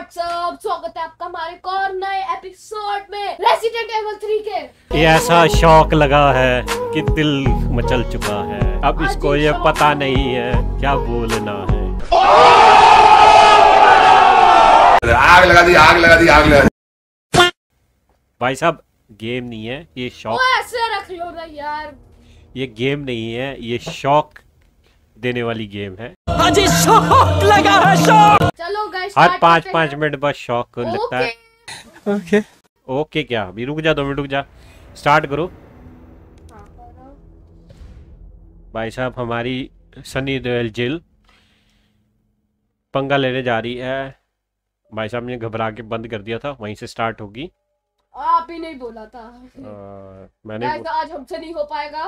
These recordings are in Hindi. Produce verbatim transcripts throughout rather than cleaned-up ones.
व्हाट्सअप, स्वागत है आपका हमारे एक और नए एपिसोड में रेसिडेंट एविल थ्री के। ये ऐसा शौक लगा है कि दिल मचल चुका है, अब इसको ये पता नहीं है क्या बोलना है। आग लगा दी, आग लगा दी, आग लगा दी। भाई साहब गेम नहीं है ये, शौक। ऐसे रख लो ना यार, ये गेम नहीं है, ये शौक देने वाली गेम है। हाजी शौक लगा है, शौक। चलो गाइस, हर पाँच पाँच मिनट बाद शौक लगता है। ओके ओके क्या अभी रुक जा, दो मिनट रुक जा, स्टार्ट करो। भाई साहब हमारी सनी देओल जिल पंगा लेने जा रही है। भाई साहब ने घबरा के बंद कर दिया था, वहीं से स्टार्ट होगी। आप ही नहीं बोला था। आ, मैंने गाइस आज हमसे नहीं हो पाएगा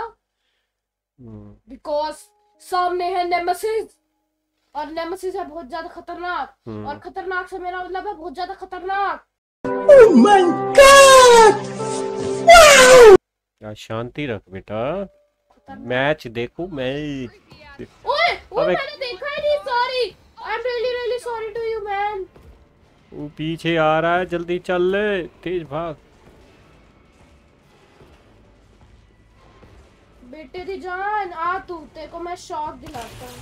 बिकॉज सामने है नेमेसिस, और नेमेसिस है बहुत ज्यादा खतरनाक, और खतरनाक से मेरा मतलब है बहुत ज्यादा खतरनाक। Oh my god, wow! शांति रख बेटा, मैच देखो मैं। ओए ओए मैंने देखा ही नहीं, sorry, I am really really sorry to you man. वो पीछे आ रहा है, जल्दी चल ले, तेज भाग। बेटे दी जान आ, तू तेरे को मैं शॉक दिलाता हूँ।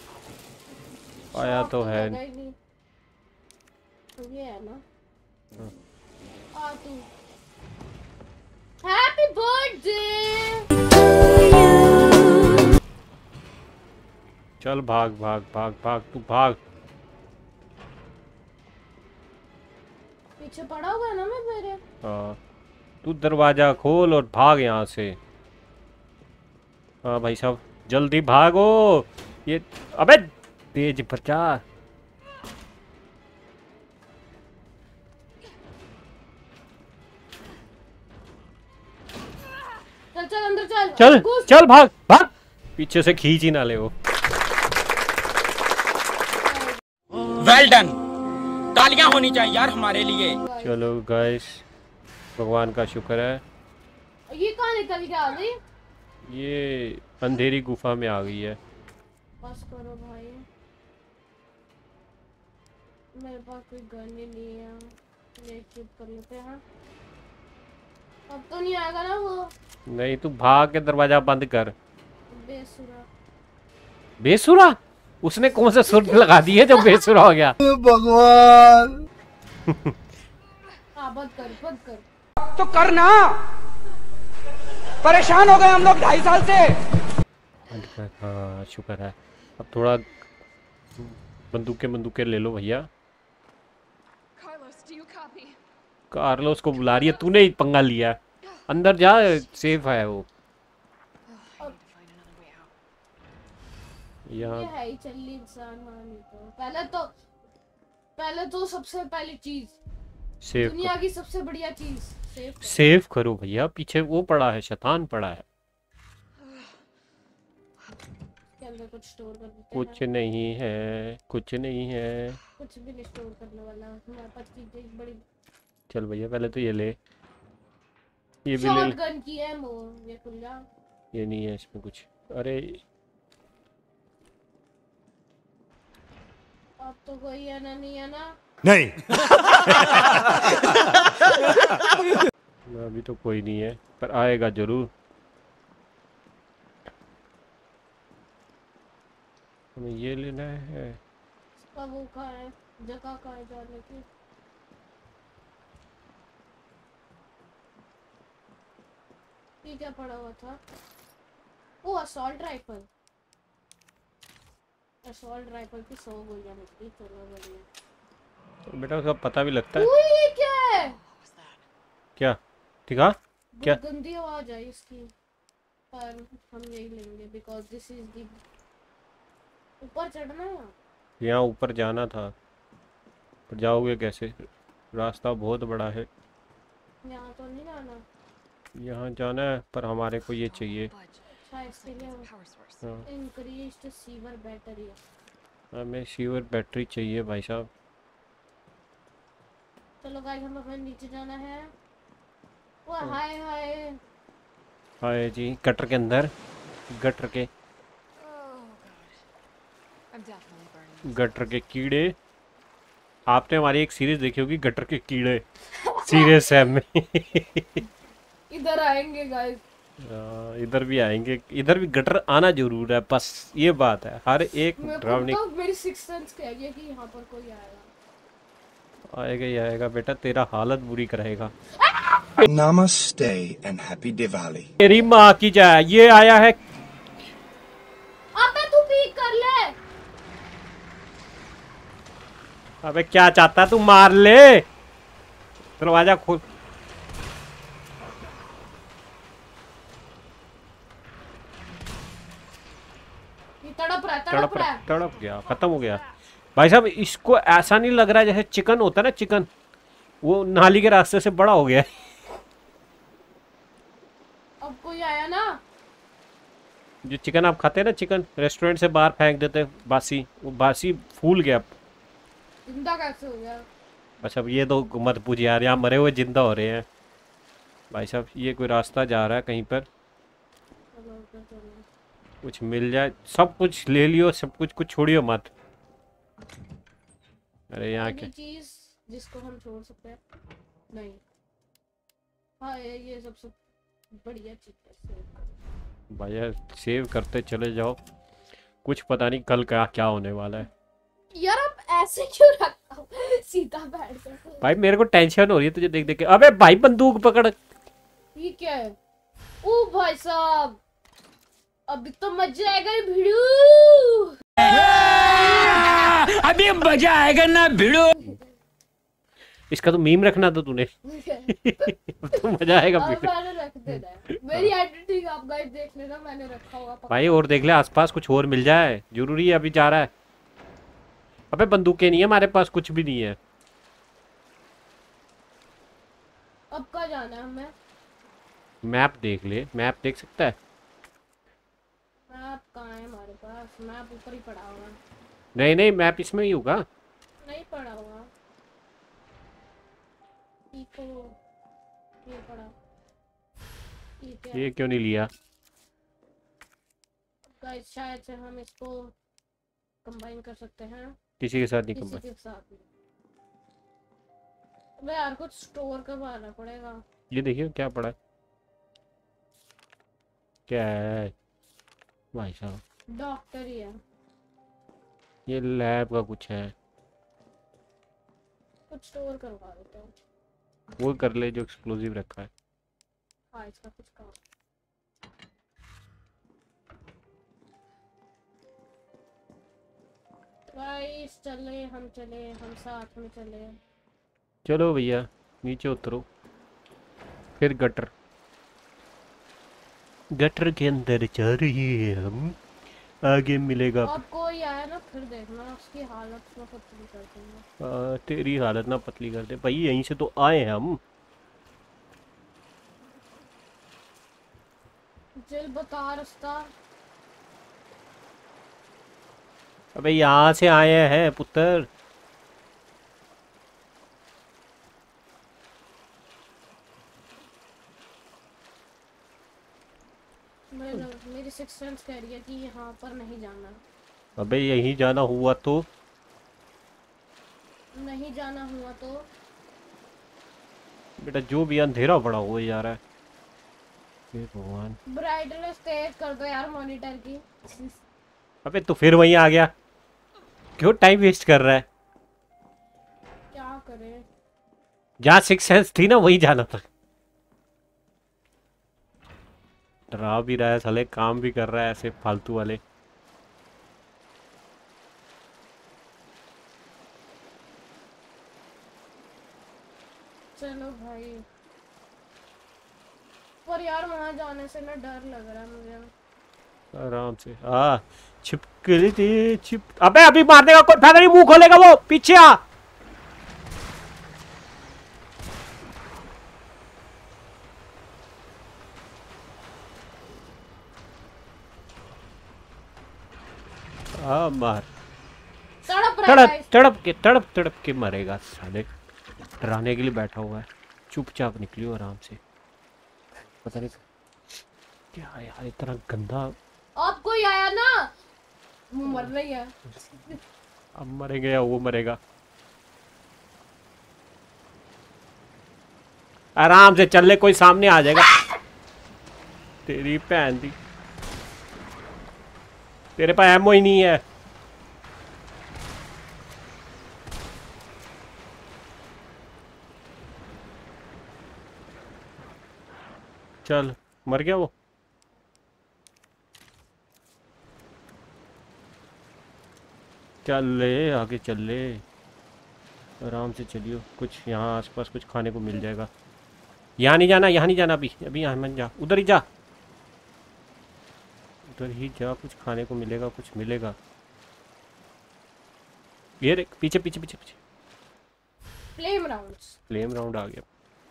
आया तो है, ये है ना। आ तू, हैप्पी बर्थडे। चल भाग भाग भाग भाग, तू भाग। पीछे पड़ा हुआ है ना मैं मेरे। हाँ तू दरवाजा खोल और भाग यहाँ से। हाँ भाई साहब जल्दी भागो। ये अबे तेज बचा। चल चल अंदर चल चल चल भाग भाग, पीछे से खींच ही ना ले वो। वेल डन, तालियां होनी चाहिए यार हमारे लिए। चलो गाइस, भगवान का शुक्र है। ये कहाँ निकल गया अभी? ये अंधेरी गुफा में आ गई है। बस करो भाई, मेरे पास कोई गन ही नहीं है, ये चुप कर लेते हैं। अब तो नहीं आएगा ना वो? नहीं तू भाग के दरवाजा बंद कर। बेसुरा बेसुरा? उसने कौन सा सुर लगा दी है जो बेसुरा हो गया? भगवान। हाँ बंद कर बंद कर। तो करना, परेशान हो गए हम लोग ढाई साल से। हाँ शुक्र है। अब थोड़ा बंदूकें बंदूकें ले लो भैया। कार्लोस को बुला रही है, तूने ही पंगा लिया। अंदर जा, सेफ है वो। ये है ही चल्ली इंसान मानी। तो पहले तो पहले तो सबसे पहली चीज, सेफ दुनिया की सबसे बढ़िया चीज सेफ सेफ करो भैया। पीछे वो पड़ा है, शैतान पड़ा है। के अंदर कुछ स्टोर कर देते कुछ हैं। नहीं है, कुछ नहीं है। कुछ भी नहीं स्टोर करने वाला हमारे पास चीज एक बड़ी। चल भैया पहले तो ये ले, ये भी ले, शॉटगन की एमो, ये खुल जा। ये नहीं है इसमें कुछ। अरे अब तो कोई है ना, नहीं है ना? नहीं। अभी तो कोई नहीं है, पर आएगा जरूर। हमें ये लेना है। इसका वो कहाँ है, जगह कहाँ है जाने की? ये क्या पड़ा हुआ था? Oh assault rifle. Assault rifle की सौ गोलियां निकली, चलो बढ़िया। बेटा उसका पता भी लगता है। ओए ये क्या है? क्या दिखा? क्या गंदी आवाज आई इसकी, पर हम यही लेंगे बिकॉज दिस इज द। ऊपर चढ़ना है, यहाँ ऊपर जाना था, पर जाओगे कैसे? रास्ता बहुत बड़ा है। यहाँ तो नहीं जाना। यहाँ जाना है, पर हमारे को ये चाहिए। अच्छा इसीलिए इंक्रीज्ड सीवर बैटरी। हमें सीवर बैटरी चाहिए भाई साहब। चलो गाइस हम अपने नीचे जाना है। वो हाय हाय हाय जी, गटर के अंदर, गटर के गटर के कीड़े। आपने हमारी एक सीरीज देखी होगी गटर के कीड़े, सीरियस है में। इधर आएंगे गाइस। इधर भी आएंगे, इधर भी गटर आना जरूर है, बस ये बात है। हर एक ड्रावनी तो मेरी सिक्स सेंस कह रही है कि यहाँ पर कोई आएगा। आएगा ही आएगा बेटा, तेरा हालत बुरी करेगा। Namaste and happy Diwali. तेरी माँ की जाए, ये आया है। अबे तू पीक कर ले। अबे क्या चाहता है तू, मार ले। दरवाजा खोल। तड़प रहा है, तड़प तड़प रहा है। तड़प गया, खत्म हो गया। भाई साहब इसको ऐसा नहीं लग रहा है जैसे चिकन होता है ना, चिकन वो नाली के रास्ते से बड़ा हो गया है। अब कोई आया ना। जो चिकन आप खाते हैं ना, चिकन रेस्टोरेंट से बाहर फेंक देते हैं बासी, वो बासी फूल गया। जिंदा कैसे हो गया? अच्छा अब ये तो मत पूछ यार, यहाँ मरे हुए जिंदा हो रहे हैं। भाई साहब ये कोई रास्ता जा रहा है कहीं पर, कुछ मिल जाए। सब कुछ ले लियो, सब कुछ, कुछ छोड़ियो मत। अरे यहाँ के चीज जिसको हम छोड़ सकते हैं नहीं। हाँ ये ये सबसे बढ़िया चीज है। भैया सेव करते चले जाओ, कुछ पता नहीं कल क्या क्या होने वाला है। यार आप ऐसे क्यों रखा हो? सीधा बैठ जाओ। भाई मेरे को टेंशन हो रही है तुझे देख देख के। अबे भाई बंदूक पकड़। ये क्या है? ओ भाई साहब अभी तो मजा आएगा भिड़ू। अभी मजा आएगा ना भिड़ो। इसका तो मीम रखना था तूने। तो मजा आएगा अब भिड़ू। मैंने रख देना है। मेरी एडिटिंग आप गाइस देख लेना, मैंने रखा होगा पक्का। भाई और देख ले आसपास कुछ और मिल जाए, जरूरी है अभी जा रहा है। अबे बंदूकें नहीं है हमारे पास, कुछ भी नहीं है। अब कहाँ जाना है हमें? मैप देख ले, मैप देख सकता है। मैप कहाँ है हमारे पास? मैप ऊपर ही पड़ा होगा। नहीं नहीं मैप इसमें ही होगा। नहीं पड़ा होगा। इको ये पड़ा। ये क्या? ये क्यों नहीं लिया? गाइस शायद से हम इसको कंबाइन कर सकते हैं किसी के साथ नहीं किसी कंबाइन। के साथ में। अबे यार कुछ स्टोर करवाना पड़ेगा। ये देखिए क्या पड़ा है। क्या है भाई साहब? डॉक्टर ही है। ये लैब का कुछ है, कुछ स्टोर करवा देते हैं। वो कर ले जो एक्सप्लोजिव रखा है। हाँ इसका कुछ काम। गाइस चले हम चले हम साथ में चले। चलो भैया नीचे उतरो, फिर गटर गटर के अंदर जा रही है हम, आगे मिलेगा। अब कोई आया ना फिर देखना उसकी हालत में पतली कर देंगे। आ, तेरी हालत ना पतली कर दे भाई, यहीं से तो आए हैं हम। चल बता रास्ता। अबे यहाँ से आए हैं पुत्र। मेरी सिक्स सेंस कह रही है कि यहाँ पर नहीं जाना। अबे यहीं जाना हुआ तो नहीं जाना हुआ तो बेटा जो भी अंधेरा बड़ा हुआ जा रहा है। हे भगवान। ब्राइटनेस तेज कर दो यार मॉनिटर की। अबे तो फिर वहीं आ गया, क्यों टाइम वेस्ट कर रहा है? क्या करे? जहाँ सिक्स सेंस थी ना वहीं जाना था। डरा भी रहा है साले, काम भी कर रहा है ऐसे फालतू वाले। चलो भाई, पर यार वहां जाने से ना डर लग रहा है मुझे। आराम से आ छिपकली थी छिप। अबे अभी मारने का कोई फायदा नहीं, मुंह खोलेगा वो, पीछे आ। आ मार। तड़प रहा है तड़प तड़प के तड़प तड़प के मरेगा साले, डराने के लिए बैठा हुआ है। चुपचाप निकलियो आराम से। पता नहीं क्या यार इतना गंदा। अब कोई आया ना, वो मर रही है। अब मरेगा या वो मरेगा। आराम से चल ले, कोई सामने आ जाएगा। तेरी भैन दी, तेरे पास एमओ ही नहीं है। चल, मर गया वो। चल ले, आगे चल ले, आराम से चलियो। कुछ यहाँ आसपास कुछ खाने को मिल जाएगा। यहाँ नहीं जाना, यहाँ नहीं जाना अभी, अभी यहाँ मत जा, उधर ही जा, उधर ही जा, कुछ खाने को मिलेगा, कुछ मिलेगा। ये देख, पीछे पीछे पीछे पीछे। Flame rounds. फ्लेम राउंड आ गया।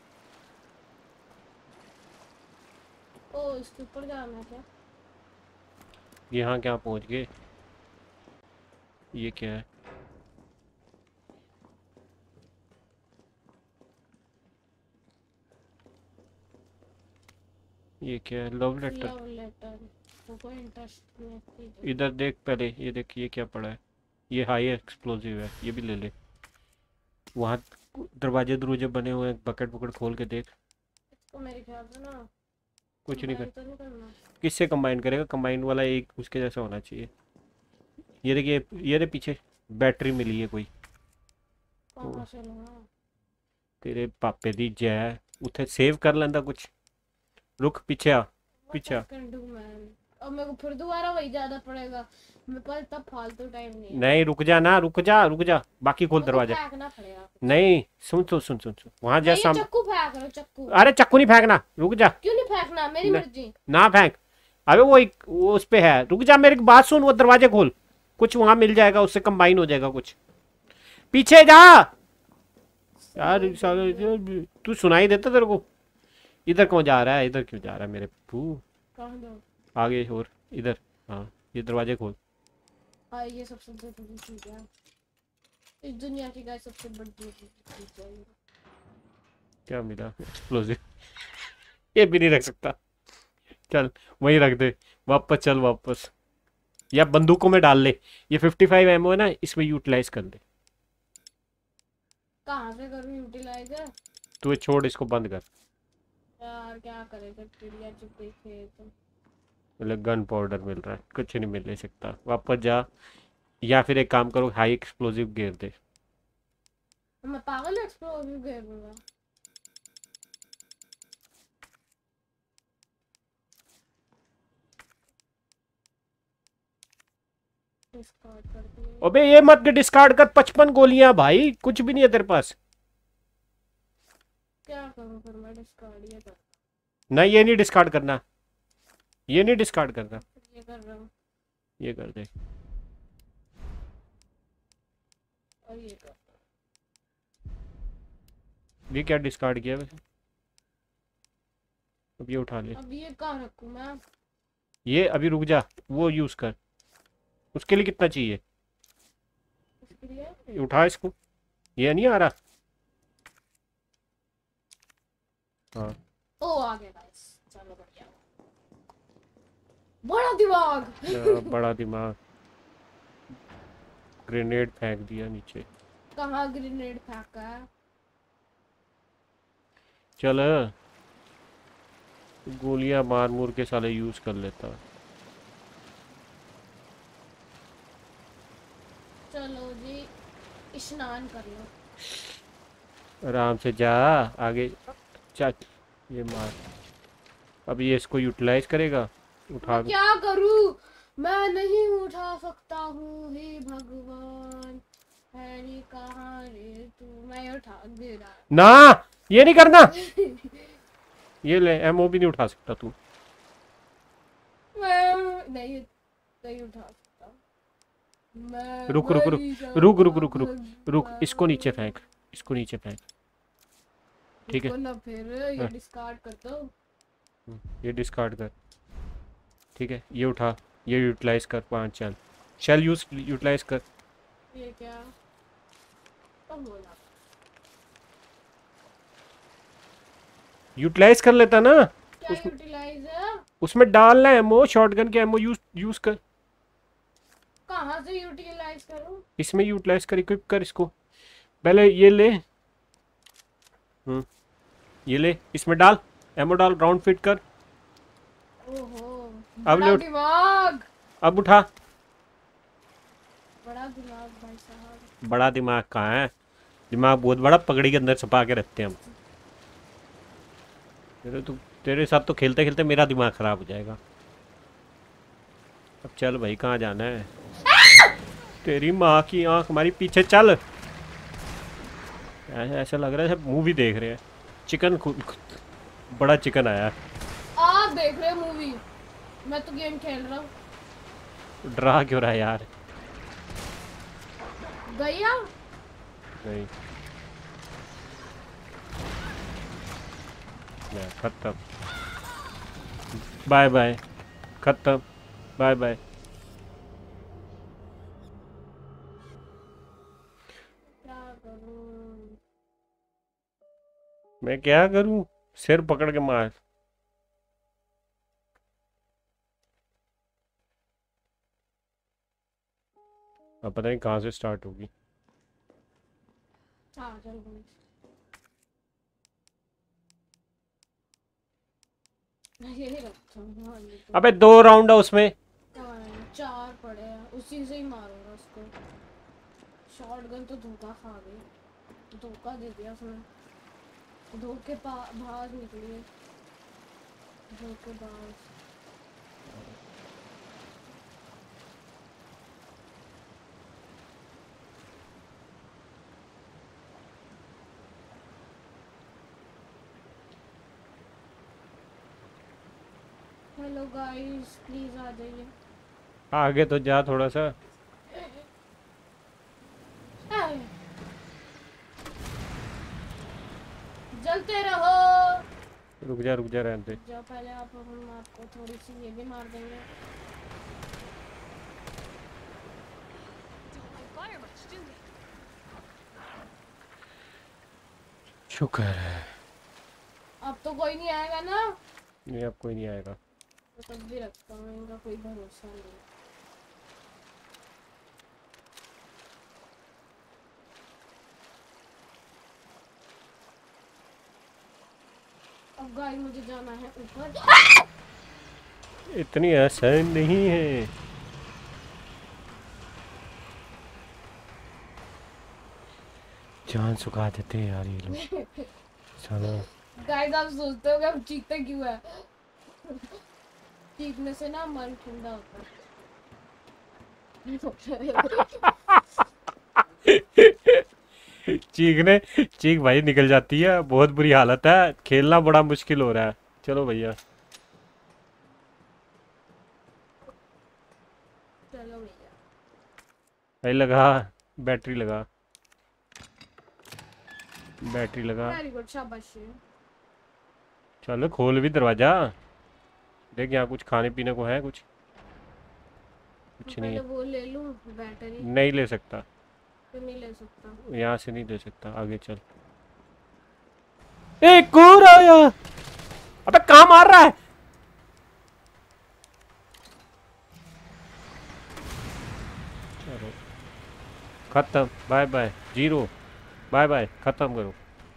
ओ, इसके ऊपर जाना है क्या? यहाँ क्या पहुँच गए? ये क्या है? ये क्या है? Love letter. Love letter. वो कोई इंटरेस्ट नहीं है। इधर देख पहले, ये देख, ये क्या पड़ा है? ये हाई एक्सप्लोजिव है, ये भी ले ले। वहाँ दरवाजे दरवाजे बने हुए हैं, बकेट बकेट खोल के देख। इसको मेरे ख्याल से ना कुछ नहीं कर, तो नहीं करना। किससे कंबाइन करेगा? कंबाइन वाला एक उसके जैसा होना चाहिए। ये देखिए, ये रे पीछे बैटरी मिली है कोई। कहाँ से लगा? तेरे पापे दी जय, उथे सेव कर लेंदा कुछ। रुक, पीछे आ, पीछे आ। अब मेरे को फिर दोबारा वही जाना पड़ेगा। मेरे पास इतना फालतू टाइम नहीं है। नहीं, रुक जा ना, रुक जा, रुक जा, बाकी खोल दरवाजा। फेंकना पड़ेगा। नहीं, सुन सुन सुन सुन सुन, वहां जा सामने। चक्कू फेंक रहा, चक्कू। अरे चक्कू नहीं फेंकना, रुक जा। क्यों नहीं फेंकना? मेरी मर्जी। ना फेंक, अबे वो एक वो उस पे है, रुक जा, मेरी बात सुन, वो दरवाजे खोल, कुछ वहां मिल जाएगा, उससे कंबाइन हो जाएगा कुछ। पीछे जा यार, तू सुनाई देता तेरे को? इधर क्यों जा रहा है? इधर क्यों जा रहा है मेरे पू? आगे और इधर। हाँ, ये दरवाजे खोल। हाँ, ये सबसे जरूरी चीज है इस दुनिया की, गाइस, सबसे बड़ी चीज है। क्या मिला? एक्सप्लोजिव। ये भी नहीं रख सकता। चल वहीं रख दे, वापस चल वापस, या बंदूकों में डाल ले। ये फिफ्टी फाइव एमओ है ना, इसमें यूटिलाइज कर ले। कहाँ से करूँ यूटिलाइज? तू ये छोड़, इसको बंद कर। यार क्या करेगा, चिड़िया चुप गई खेत। मतलब गन पाउडर मिल रहा है, कुछ नहीं मिल नहीं सकता। वापस जा, या फिर एक काम करो, हाई एक्सप्लोजिव घेर दे। मैं पागल एक्सप्लोजिव घेर दूंगा। डिस्कार्ड कर दिया। अबे ये मत डिस्कार्ड कर, पचपन गोलियां भाई, कुछ भी नहीं है तेरे पास। क्या करूं फिर मैं? डिस्कार्ड ये कर। नहीं, ये नहीं डिस्कार्ड करना, ये नहीं डिस्कार्ड करना। ये कर रहा हूं। ये कर दे, और ये कर। ये क्या डिस्कार्ड किया वैसे? अब ये उठा ले। अब ये कहाँ रखूं मैं? ये अभी रुक जा, वो यूज कर। उसके लिए कितना चाहिए? इसके लिए उठा इसको, ये नहीं आ रहा। हाँ, ओ आ गया गाइस, चलो बढ़िया। बड़ा दिमाग। क्या बड़ा दिमाग। ग्रेनेड फेंक दिया नीचे। कहाँ ग्रेनेड फेंका है? चल, गोलियां मार मूर के साले यूज कर लेता। चलो जी, स्नान कर लो। आराम से जा आगे। चा, ये मार। अब ये इसको यूटिलाइज करेगा, उठा दे। क्या करूं? मैं नहीं उठा सकता हूँ। हे भगवान, हैरी कहाँ रे तू? मैं उठा दे रहा। ना, ये नहीं करना। ये ले, एमओ भी नहीं उठा सकता तू। मैं नहीं नहीं उठा सकता। मैं रुक रुक रुक रुक रुक रुक रुक रुक, इसको नीचे फेंक, इसको नीचे फेंक, ठीक है? ना फिर ये डिस्कार्ड कर दो। ये डिस्कार्ड कर, ठीक है? ये उठा, ये यूटिलाइज कर। पांच चल, शेल यूज यूटिलाइज कर। ये क्या कब बोला? यूटिलाइज कर लेता ना। क्या यूटिलाइज है? उसमें डालना है एमओ, शॉटगन के एमओ यूज यूज कर। कहाँ से यूटिलाइज करूं? इसमें यूटिलाइज कर, इक्विप कर इसको। पहले ये ले। हम्म ये ले, इसमें डाल, एमो डाल, राउंड फिट कर। ओहो अब बड़ा ले, दिमाग, अब उठा। बड़ा दिमाग भाई साहब। बड़ा दिमाग कहाँ है, दिमाग बहुत बड़ा पगड़ी के अंदर छुपा के रखते हैं हम। तेरे तो तेरे साथ तो खेलते खेलते मेरा दिमाग खराब हो जाएगा। अब चल भाई, कहाँ जाना है? तेरी माँ की आंख, हमारी पीछे चल। ऐसा ऐसा लग रहा है मूवी देख रहे हैं। चिकन खुद बड़ा चिकन आया। आप देख रहे हो मूवी, मैं तो गेम खेल रहा हूँ। डरा क्यों रहा है यार? गया नहीं, खत्म, बाय बाय, खत्म, बाय बाय। क्या करूं? मैं क्या करूं? सिर पकड़ के मार। अब पता नहीं कहाँ से स्टार्ट होगी। हाँ चल भाई। मैं यही रखता हूँ। हाँ, ये तो- अबे दो राउंड है उसमें। हाँ, चार पड़े हैं, उसी से ही मारूंगा उसको। शॉटगन तो धोखा खा गई, धोखा दे दिया उसने। धोखे बाज निकली, धोखेबाज। हेलो गाइस, प्लीज आ जाइए। आगे तो जा थोड़ा सा। जलते रहो। रुक जा रुक जा, रहने दे। जो पहले आप, हम आपको थोड़ी सी ये भी मार देंगे। शुक्र है। अब तो कोई नहीं आएगा ना? नहीं, अब कोई नहीं आएगा। तो तब भी रखता हूँ, इनका कोई भरोसा नहीं। अब गाइस मुझे जाना है ऊपर। इतनी आसान नहीं है। जान सुखा देते हैं यार ये लोग। चलो गाइस, आप सोचते हो कि हम चीखते क्यों है? चीखने से ना मन ठंडा होता है। चीखने चीख भाई निकल जाती है, बहुत बुरी हालत है, खेलना बड़ा मुश्किल हो रहा है। चलो भैया, चलो भैया, भाई लगा, बैटरी लगा, बैटरी लगा। वेरी गुड, शाबाशी। चलो खोल भी दरवाजा, देख यहाँ कुछ खाने पीने को है? कुछ कुछ नहीं पहले है। वो ले लूं बैटरी। नहीं ले सकता, तो नहीं ले सकता। यहाँ से नहीं ले सकता, आगे चल। एक और आया। अबे कहाँ मार रहा है? चलो खत्म, bye bye, zero, bye bye, खत्म करो।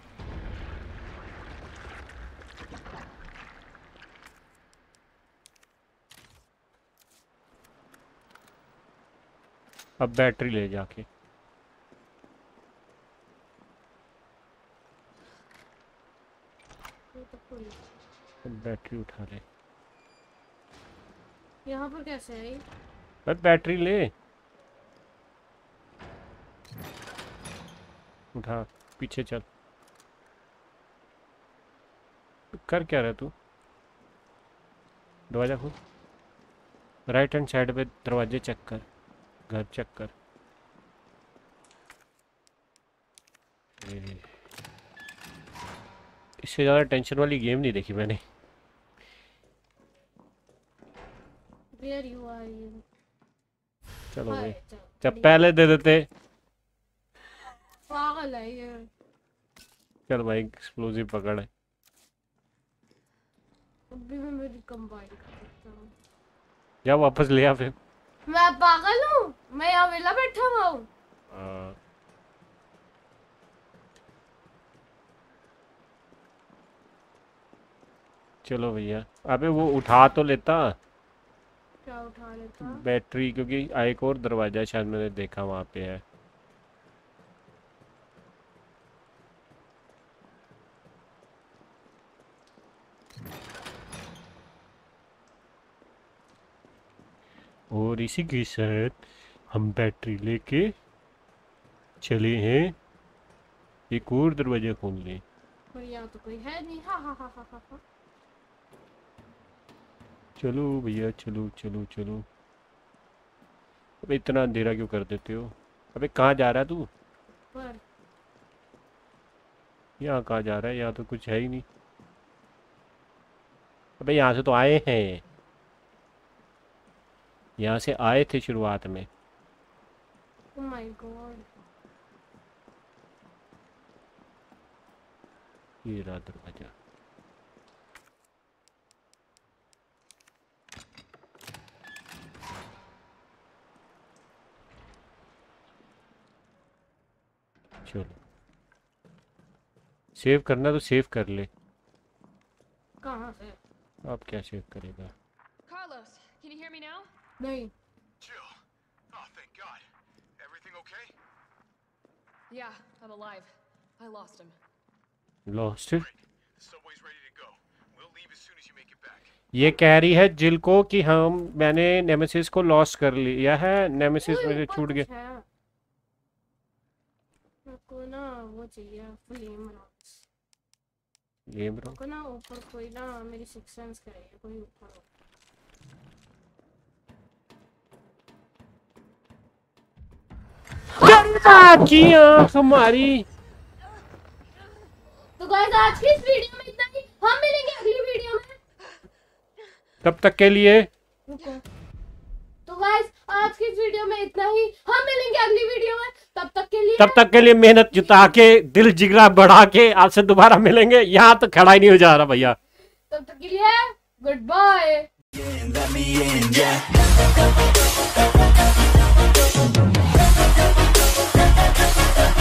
अब बैटरी ले जाके, अब बैटरी उठा ले। यहाँ पर कैसे आई? भाई बैटरी ले, उठा, पीछे चल। कर क्या रहा तू? दरवाजा खोल, राइट हैंड साइड पे दरवाजे चेक कर, घर चेक कर। इससे ज़्यादा टेंशन वाली गेम नहीं देखी मैंने। Where you are you? चलो भाई, हाय, चल, जब बढ़िया। पहले दे देते। पागल है ये। चल भाई, एक्सप्लोजिव पकड़। अभी मैं मेरी कंबाइन कर सकता हूँ। जा वापस ले आ फिर। मैं पागल हूँ? मैं यहाँ वेला बैठा हुआ हूँ। चलो भैया। अबे वो उठा तो लेता क्या उठा लेता? बैटरी, क्योंकि एक और दरवाजा शायद मैंने देखा वहां पे है। और इसी के साथ हम बैटरी लेके चले हैं एक और दरवाजा खोलने। पर यहाँ तो कोई है नहीं। हा हा हा हा हा हा। चलो भैया चलो चलो चलो। अबे इतना अंधेरा क्यों कर देते हो? अबे कहाँ जा रहा है तू? पर यहाँ कहाँ जा रहा है? यहाँ तो कुछ है ही नहीं। अबे यहाँ से तो आए हैं, यहाँ से आए थे शुरुआत में। Oh my god. ये रहा दरवाजा। चलो सेव करना तो सेव कर ले। कहाँ से? अब क्या सेव करेगा? Carlos, can you hear me now? नहीं। Jill. Oh, thank God. Everything okay? Yeah, I'm alive. I lost him. Lost. The subway's ready to go. We'll leave as soon as you make it back. ये कह रही है जिल को कि हम मैंने नेमेसिस को लॉस्ट कर लिया है, नेमेसिस ओए, मेरे ऊपर छूट कुछ गया। है। मेरे को ना वो चाहिए फ्लेम रॉड्स। गेम रो। मेरे को ना ऊपर कोई ना मेरी सिक्स सेंस करेगा कोई ऊपर हो। की आँख हमारी। तो गाइस आज की इस वीडियो में इतना ही। हम मिलेंगे अगली वीडियो में। तब तक के लिए रुको। तो गाइस आज की इस वीडियो में इतना ही। हम मिलेंगे अगली वीडियो में। तब तक के लिए तब तक के लिए मेहनत जुटा के दिल जिगरा बढ़ा के आपसे दोबारा मिलेंगे। यहाँ तो खड़ा ही नहीं हो जा रहा भैया। तब तक के लिए goodbye. Let me in, yeah.